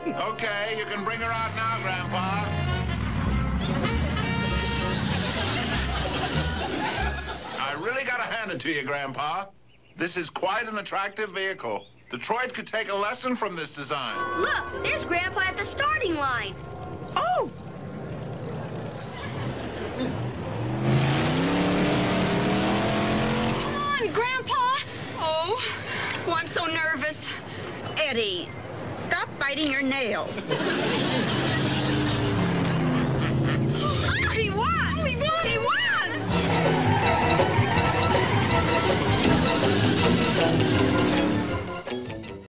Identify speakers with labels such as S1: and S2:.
S1: Okay, you can bring her out now, Grandpa. I really gotta hand it to you, Grandpa. This is quite an attractive vehicle. Detroit could take a lesson from this design.
S2: Look, there's Grandpa at the starting line.
S3: Oh! Come on, Grandpa! Oh, I'm so nervous. Eddie, stop biting your nail.